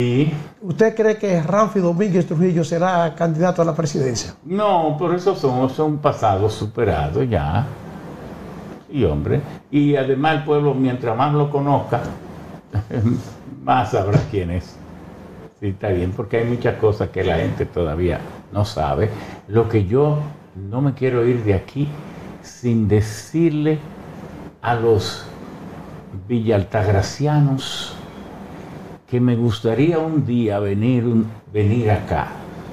Sí. ¿Usted cree que Ramfi Domínguez Trujillo será candidato a la presidencia? No, por eso son pasados superados ya. Y hombre, y además el pueblo, mientras más lo conozca, más sabrá quién es. Sí, está bien, porque hay muchas cosas que la gente todavía no sabe. Lo que yo no me quiero ir de aquí sin decirle a los villaltagracianos que me gustaría un día venir acá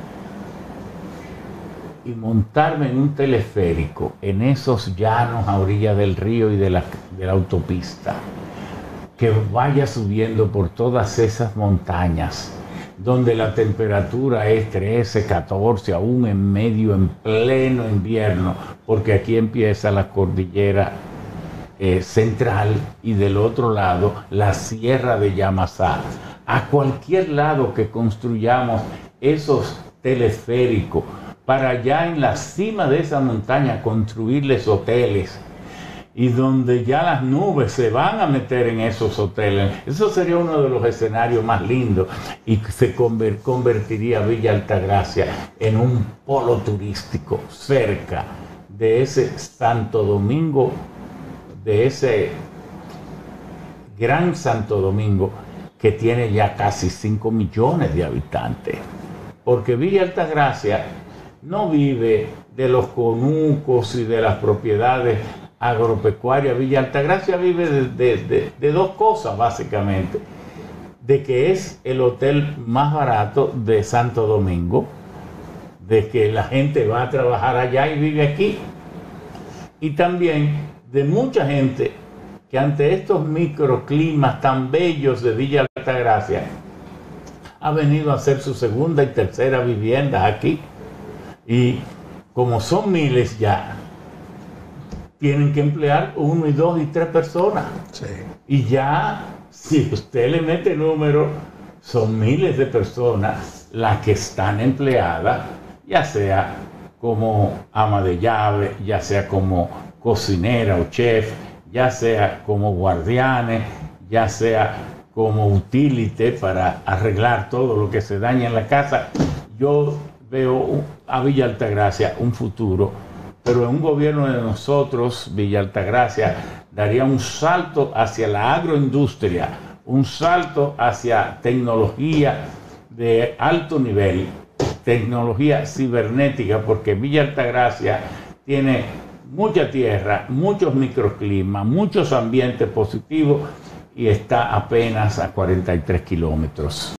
y montarme en un teleférico en esos llanos a orillas del río y de la autopista, que vaya subiendo por todas esas montañas donde la temperatura es 13, 14, aún en pleno invierno, porque aquí empieza la cordillera central y del otro lado la sierra de Yamasá. A cualquier lado que construyamos esos teleféricos, para allá en la cima de esa montaña construirles hoteles, y donde ya las nubes se van a meter en esos hoteles. Eso sería uno de los escenarios más lindos y se convertiría Villa Altagracia en un polo turístico cerca de ese Santo Domingo, de ese gran Santo Domingo que tiene ya casi 5 millones de habitantes. Porque Villa Altagracia no vive de los conucos y de las propiedades agropecuarias. Villa Altagracia vive de dos cosas básicamente: de que es el hotel más barato de Santo Domingo, de que la gente va a trabajar allá y vive aquí, y también de mucha gente que ante estos microclimas tan bellos de Villa Altagracia ha venido a hacer su segunda y tercera vivienda aquí, y como son miles ya, tienen que emplear 1 y 2 y 3 personas. Sí. Y ya, si usted le mete número, son miles de personas las que están empleadas, ya sea como ama de llave, ya sea como cocinera o chef, ya sea como guardianes, ya sea como utility para arreglar todo lo que se daña en la casa. Yo veo a Villa Altagracia un futuro, pero en un gobierno de nosotros, Villa Altagracia daría un salto hacia la agroindustria, un salto hacia tecnología de alto nivel, tecnología cibernética, porque Villa Altagracia tiene mucha tierra, muchos microclimas, muchos ambientes positivos y está apenas a 43 kilómetros.